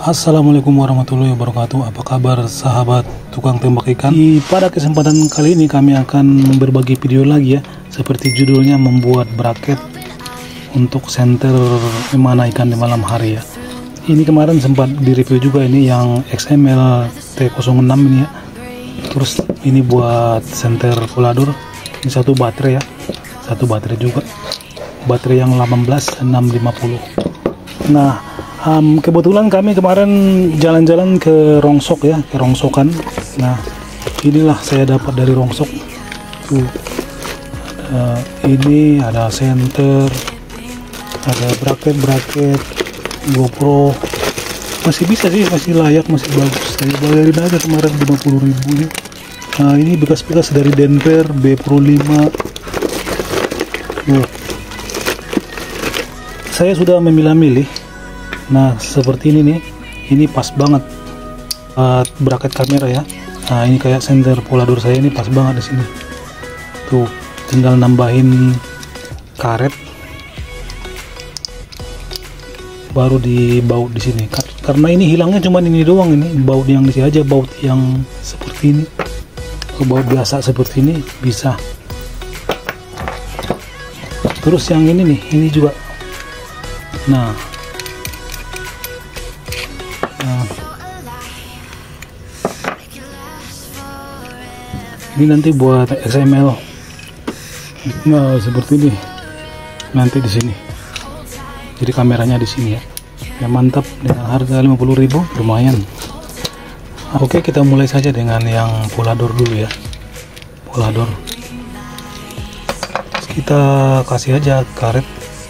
Assalamualaikum warahmatullahi wabarakatuh. Apa kabar sahabat tukang tembak ikan? Pada kesempatan kali ini kami akan berbagi video lagi ya. Seperti judulnya, membuat bracket untuk senter memana ikan di malam hari ya. Ini kemarin sempat direview juga, ini yang XML T06 ini ya. Terus ini buat senter polador. Ini satu baterai ya. Satu baterai juga. Baterai yang 18650. Nah, kebetulan kami kemarin jalan-jalan ke Rongsok ya, ke Rongsokan. Nah, inilah saya dapat dari Rongsok. Tuh, ini ada senter, ada bracket GoPro. Masih bisa sih, masih layak, masih bagus. Saya bayarin aja kemarin 50.000 ini. Nah, ini bekas-bekas dari Denver B Pro 5. Tuh. Saya sudah memilah-milih. Nah, seperti ini nih, ini pas banget buat bracket kamera ya. Nah, ini kayak senter polador saya ini pas banget di sini. Tuh, tinggal nambahin karet, baru dibaut di sini. Karena ini hilangnya cuma ini doang, ini baut yang di sini aja, baut yang seperti ini. Baut biasa seperti ini bisa. Terus yang ini nih, ini juga. Nah, ini nanti buat XML. Nah, seperti ini nanti di sini. Jadi kameranya di sini ya. Ya mantap, dengan harga 50.000 lumayan. Oke, kita mulai saja dengan yang polador dulu ya. Polador. Kita kasih aja karet.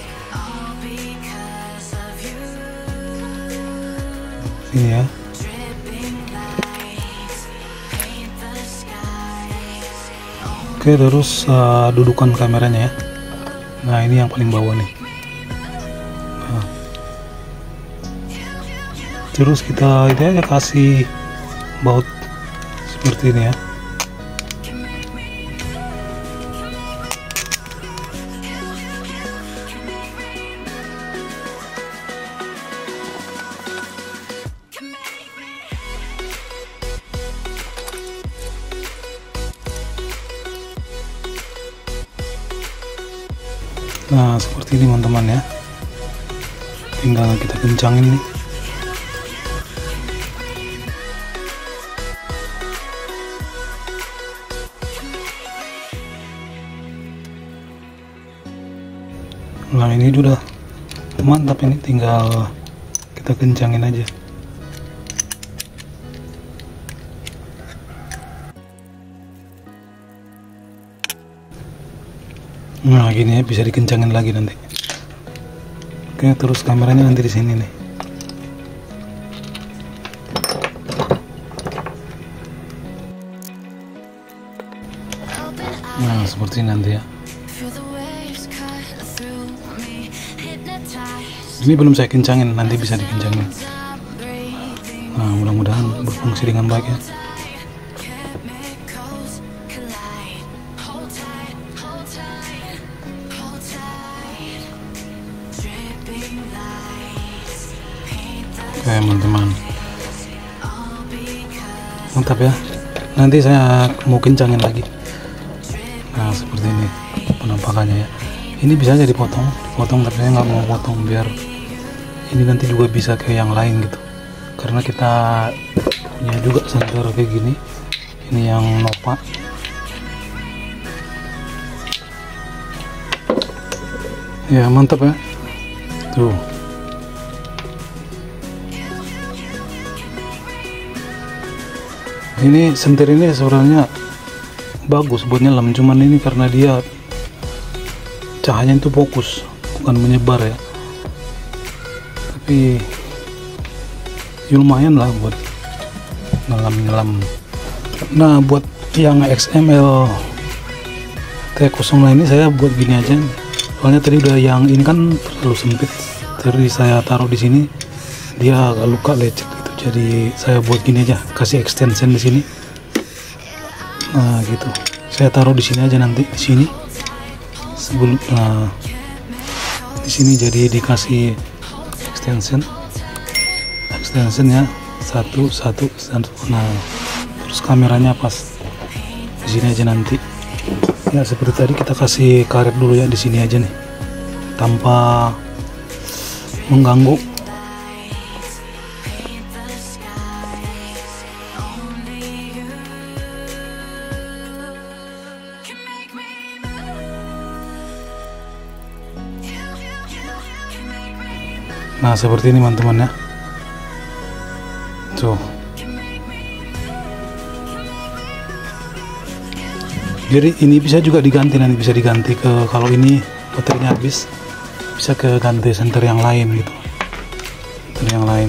Ini ya. Oke, terus dudukan kameranya ya. Nah, ini yang paling bawah nih. Nah. Terus kita ini aja kasih baut seperti ini ya. Nah, seperti ini teman-teman ya. Tinggal kita kencangin nih. Nah, ini udah mantap, ini tinggal kita kencangin aja. Nah, gini ya, bisa dikencangin lagi nanti. Oke, terus kameranya nanti di sini nih. Nah, seperti ini nanti ya. Ini belum saya kencangin, nanti bisa dikencangin. Nah, mudah-mudahan berfungsi dengan baik ya. Oke teman-teman, mantap ya. Nanti saya mau kencangin lagi. Nah, seperti ini penampakannya ya. Ini bisa aja dipotong, tapi saya nggak mau potong biar ini nanti juga bisa ke yang lain gitu. Karena kita punya juga senter kayak gini. Ini yang Nova. Ya mantap ya. Tuh. Ini senter ini sebenarnya bagus buat nyelam, cuman ini karena dia cahayanya itu fokus, bukan menyebar ya. Tapi ya lumayan lah buat nyelam. Nah, buat yang XML T09 ini saya buat gini aja. Soalnya tadi udah yang ini kan terlalu sempit. Tadi saya taruh di sini, dia agak luka, lecet gitu. Jadi saya buat gini aja, kasih extension di sini. Nah, gitu. Saya taruh di sini aja nanti, di sini. Sebelum di sini jadi dikasih extension extensionnya satu. Nah, terus kameranya pas di sini aja nanti. Ya seperti tadi kita kasih karet dulu ya di sini aja nih, tanpa mengganggu. Nah seperti ini teman-teman ya. Tuh. Jadi ini bisa juga diganti, nanti bisa diganti ke, kalau ini baterainya habis bisa ke ganti senter yang lain gitu, senter yang lain.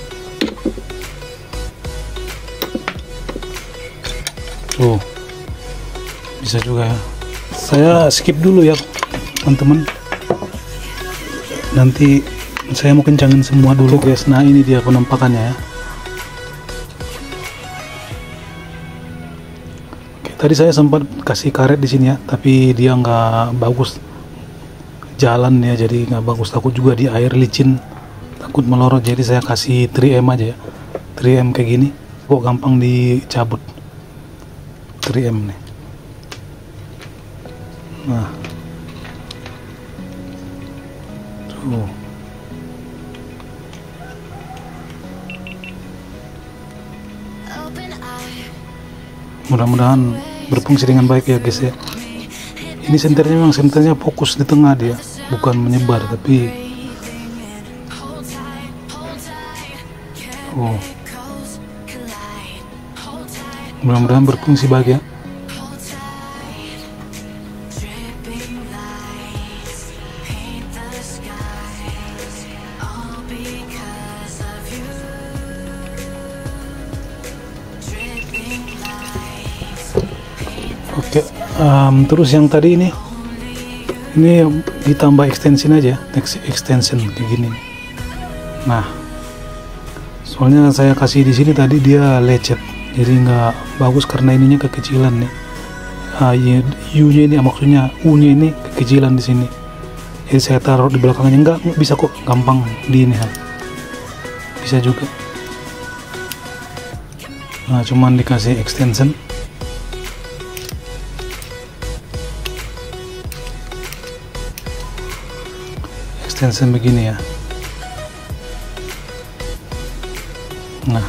Tuh bisa juga ya. Saya skip dulu ya teman-teman, nanti saya mau kencangin semua dulu guys. Nah ini dia penampakannya ya. Tadi saya sempat kasih karet di sini ya, tapi dia nggak bagus jalan ya, jadi nggak bagus, takut juga di air licin, takut melorot. Jadi saya kasih 3M aja ya, 3M kayak gini, kok gampang dicabut 3M nih. Nah, tuh. Mudah-mudahan berfungsi dengan baik ya guys ya. Ini senternya memang senternya fokus di tengah dia, bukan menyebar, tapi mudah-mudahan berfungsi baik ya. Oke, terus yang tadi ini ditambah extension aja, extension kayak gini. Nah, soalnya saya kasih di sini tadi dia lecet, jadi nggak bagus karena ininya kekecilan nih. U-nya ini, maksudnya U-nya ini kekecilan di sini. Jadi saya taruh di belakangnya, nggak bisa kok, gampang di ini bisa juga. Nah, cuman dikasih extension. Extension begini ya. Nah,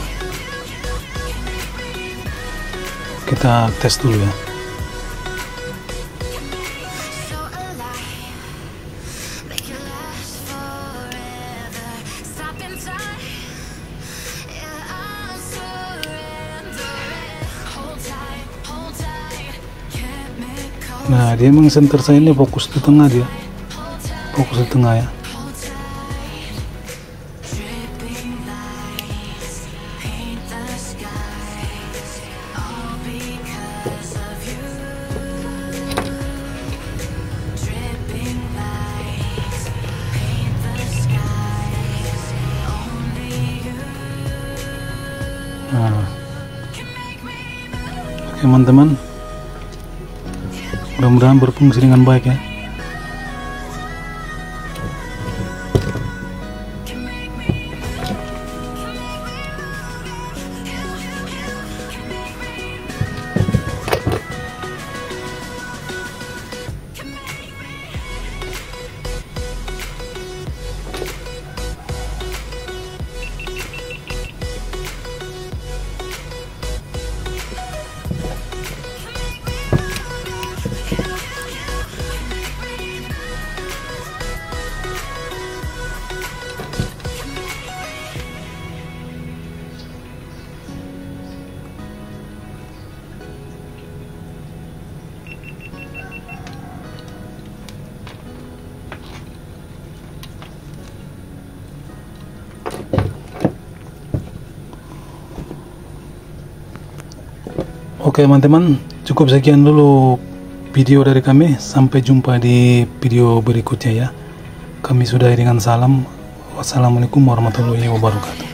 kita tes dulu ya. Nah, dia emang center saya ini fokus di tengah, dia fokus di tengah ya. Nah, oke teman-teman, mudah-mudahan berfungsi dengan baik ya. Oke teman-teman, cukup sekian dulu video dari kami. Sampai jumpa di video berikutnya ya. Kami sudahi dengan salam. Wassalamualaikum warahmatullahi wabarakatuh.